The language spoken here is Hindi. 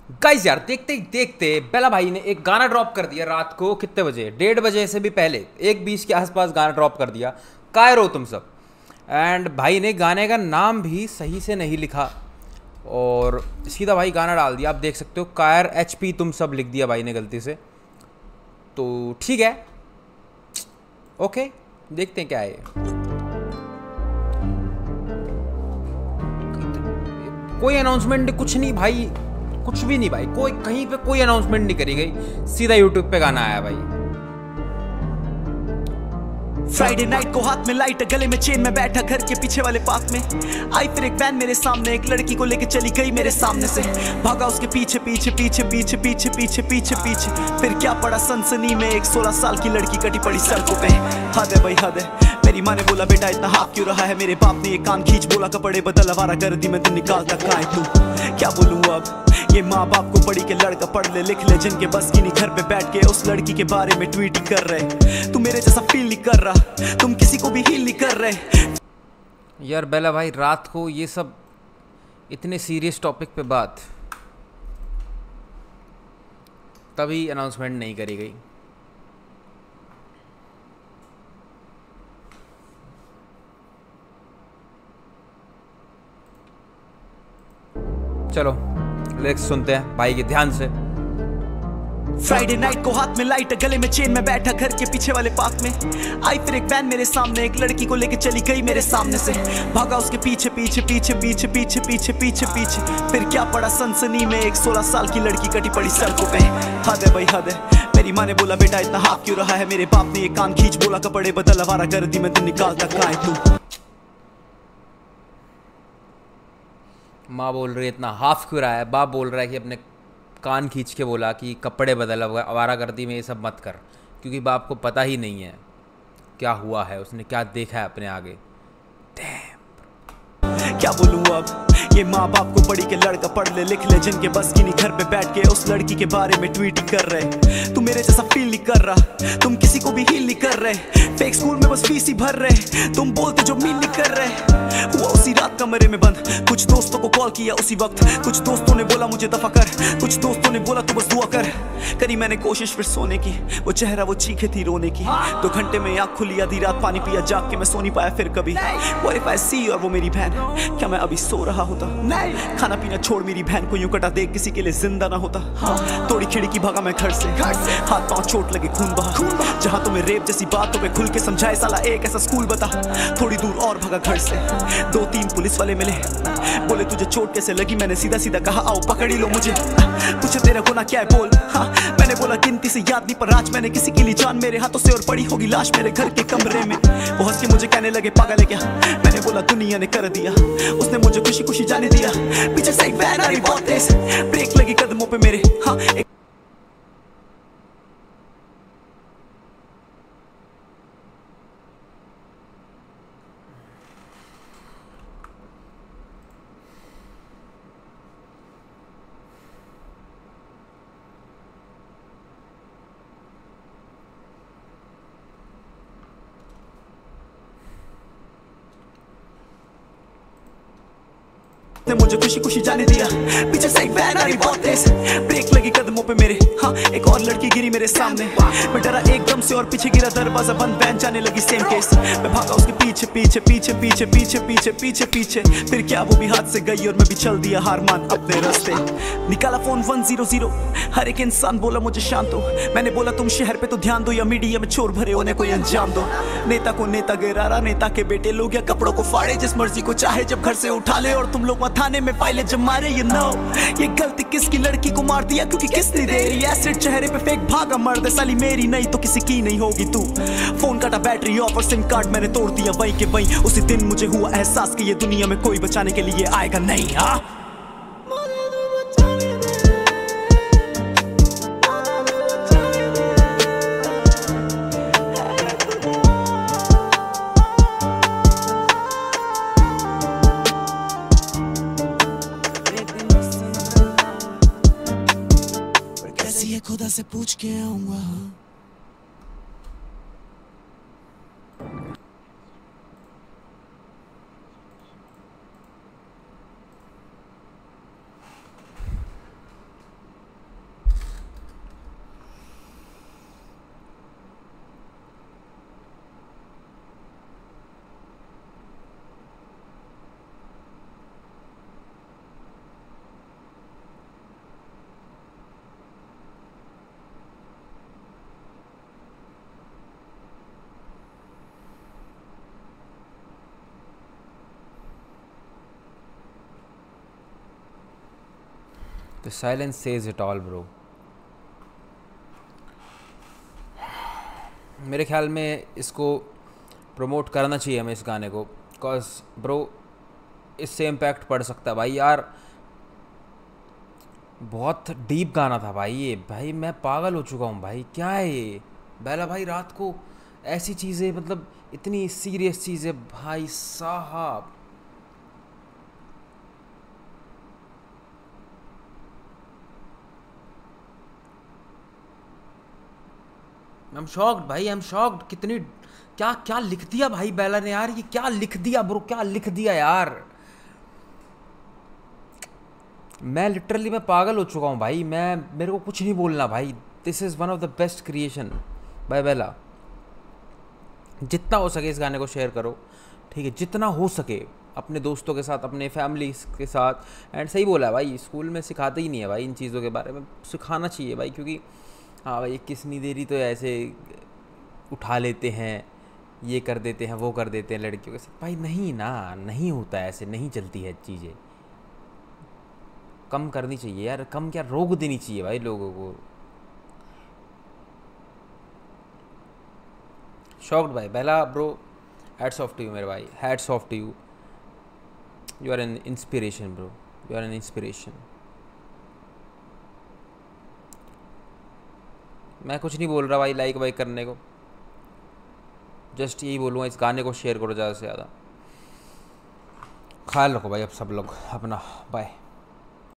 गाइस यार देखते ही देखते बेला भाई ने एक गाना ड्रॉप कर दिया रात को कितने बजे, 1:30 बजे से भी पहले 1:20 के आसपास गाना ड्रॉप कर दिया। कायर हो तुम सब। एंड भाई ने गाने का नाम भी सही से नहीं लिखा और सीधा भाई गाना डाल दिया। आप देख सकते हो कायर HP तुम सब लिख दिया भाई ने गलती से। तो ठीक है, ओके देखते हैं क्या है ये। कोई अनाउंसमेंट कुछ नहीं भाई, कुछ भी नहीं भाई, कोई कहीं पे कोई अनाउंसमेंट नहीं करी गई, सीधा यूट्यूब पे गाना आया भाई। फ्राइडे नाइट को हाथ में लाइट, गले में चेन में बैठा घर के पीछे वाले पार्क में। आई फिर एक वैन मेरे सामने, एक लड़की को लेके चली गई मेरे सामने से। भागा उसके पीछे पीछे पीछे पीछे पीछे पीछे पीछे पीछे। फिर क्या पड़ा सनसनी में, एक 16 साल की लड़की कटी पड़ी सड़कों पे। हद है भाई हद है। मेरी माँ ने बोला बेटा इतना हाफ क्यों रहा है, मेरे बाप ने एक कान खींच बोला कपड़े बदल, आवारा गर्दी में तू निकालता कहाँ है तू। क्या बोलूँ अब, ये माँ बाप को पढ़ी के लड़का पढ़ ले लिख ले, जिनके बस की नहीं घर पे बैठ के उस लड़की के बारे में ट्वीट कर रहे। तू मेरे जैसा फील नहीं कर रहा, तुम किसी को भी हील नहीं कर रहे। यार बेला भाई रात को ये सब इतने सीरियस टॉपिक पे बात तभी अनाउंसमेंट नहीं करी गई। चलो लिरिक्स सुनते हैं भाई के ध्यान से। फ्राइडे नाइट को हाथ में लाइट, गले में चेन में बैठा घर के पीछे वाले पार्क में। आई फिर एक वैन मेरे सामने, एक लड़की को लेके चली गई मेरे सामने से। भागा उसके पीछे पीछे पीछे पीछे पीछे पीछे पीछे पीछे। फिर क्या पड़ा सनसनी में, एक 16 साल की लड़की कटी पड़ी सड़कों पे। हद है भाई हद है। मेरी माँ ने बोला बेटा इतना हाफ क्यों रहा है, मेरे बाप ने एक कान खींच बोला कपड़े बदल, आवारा गर्दी में तू निकालता कहाँ है तू। माँ बोल रही है इतना हाफ क्यों रहा है, बाप बोल रहा है कि अपने कान खींच के बोला कि कपड़े बदल, आवारागर्दी में ये सब मत कर, क्योंकि बाप को पता ही नहीं है क्या हुआ है, उसने क्या देखा है अपने आगे। क्या बोलूँ अब, ये माँ बाप को पढ़ी के लड़का पढ़ ले लिख ले, जिनके बस की नहीं घर पे बैठ के उस लड़की के बारे में ट्वीट कर रहे। तू मेरे जैसा फील नहीं कर रहा, तुम किसी को भी हील नहीं कर रहे। फेक स्कूल में बस फीस ही भर रहे, तुम बोलते जो मीन नहीं कर रहे। हुआ उसी रात कमरे में बंद, कुछ दोस्तों को कॉल किया उसी वक्त। कुछ दोस्तों ने बोला मुझे दफा कर, कुछ दोस्तों ने बोला तू बस दुआ कर। करी मैंने कोशिश फिर सोने की, वो चेहरा वो चीखे थी रोने की। 2 घंटे में आँख खुली, आधी रात पानी पिया, जाग के मैं सो नहीं पाया फिर कभी। What if I see और वो मेरी बहन, क्या मैं अभी सो रहा होता? खाना पीना छोड़ मेरी बहन को यूं कटा देख किसी के लिए जिंदा ना होता। तोड़ी खिड़की भागा मैं घर से, हाथ पांव चोट लगे खून बहा। जहां तुम्हें रेप जैसी बातों पे खुल के समझाए साला एक ऐसा स्कूल बता। थोड़ी दूर और भागा घर से, 2-3 पुलिस वाले मिले, बोले तुझे चोट कैसे लगी, मैंने सीधा सीधा कहा आओ पकड़ ही लो मुझे। पूछे तेरा गुनाह क्या है बोल, मैंने बोला गिनती से याद नहीं पर आज मैंने किसी के लिए जान मेरे हाथों से और पड़ी होगी लाश मेरे घर के कमरे में। वो हंस के मुझे कहने लगे पागल है क्या, मैंने बोला दुनिया ने कर दिया, उसने मुझे खुशी खुशी जाने दिया। पीछे से एक वैन आ रही बहुत तेज, ब्रेक लगी कदमों पे मेरे। ने मुझे खुशी खुशी जाने दिया। पीछे से एक वैन आ रही बहुत तेज, ब्रेक लगी कदमों पे मेरे। एक और लड़की गिरी मेरे सामने, मैं डरा एकदम से और पीछे गिरा, दरवाजा बंद, वैन जाने लगी सेम केस। मैं भागा उसके पीछे पीछे पीछे पीछे पीछे पीछे पीछे पीछे। फिर क्या वो भी हाथ से गई और मैं भी चल दिया हार मान अपने रास्ते। निकाला फोन 100, हर एक इंसान बोला मुझे शांत हो। मैंने बोला तुम शहर पे तो ध्यान दो या मीडिया में चोर भरे होने कोई अंजाम दो। नेता को नेता गिरा, नेता के बेटे लोग या कपड़ों को फाड़े, जिस मर्जी को चाहे जब घर से उठा ले, और तुम लोग थाने में फाइलें जब मारे। You know, ये गलती किसकी, लड़की को मार दिया क्योंकि किसने दे रही एसिड चेहरे पे फेंक, भागा मर्द साली मेरी नहीं तो किसी की नहीं होगी तू। फोन काटा, बैटरी ऑफ और सिम कार्ड मैंने तोड़ दिया वहीं के वहीं। उसी दिन मुझे हुआ एहसास कि ये दुनिया में कोई बचाने के लिए आएगा नहीं। खुदा से पूछ के आऊंगा। The silence says it all bro. मेरे ख्याल में इसको प्रमोट करना चाहिए हमें इस गाने को, बिकॉज ब्रो इससे इम्पैक्ट पड़ सकता है भाई यार। बहुत डीप गाना था भाई ये, भाई मैं पागल हो चुका हूँ भाई, क्या है ये। बेला भाई रात को ऐसी चीज़ें, मतलब इतनी सीरियस चीज़ें भाई साहब। आई एम शॉक्ड भाई, आई एम शॉक्ड। कितनी क्या क्या लिख दिया भाई बेला ने यार, ये क्या लिख दिया ब्रो, क्या लिख दिया यार। मैं लिटरली मैं पागल हो चुका हूँ भाई, मेरे को कुछ नहीं बोलना भाई। This is one of the best creation by Bella. जितना हो सके इस गाने को शेयर करो, ठीक है, जितना हो सके अपने दोस्तों के साथ, अपने फैमिली के साथ। एंड सही बोला भाई, स्कूल में सिखाते ही नहीं है भाई इन चीज़ों के बारे में, सिखाना चाहिए भाई। क्योंकि हाँ भाई, किस नहीं दे रही तो ऐसे उठा लेते हैं, ये कर देते हैं, वो कर देते हैं लड़कियों के साथ। भाई नहीं ना, नहीं होता है ऐसे, नहीं चलती है चीज़ें। कम करनी चाहिए यार, कम क्या रोक देनी चाहिए भाई लोगों को। शॉक्ड भाई Bella bro, hats off to you मेरे भाई, hats off to you. You are an inspiration bro, you are an inspiration. मैं कुछ नहीं बोल रहा भाई लाइक वाइक करने को, जस्ट यही बोलूँगा इस गाने को शेयर करो ज़्यादा से ज़्यादा। ख्याल रखो भाई अब सब लोग अपना, बाय।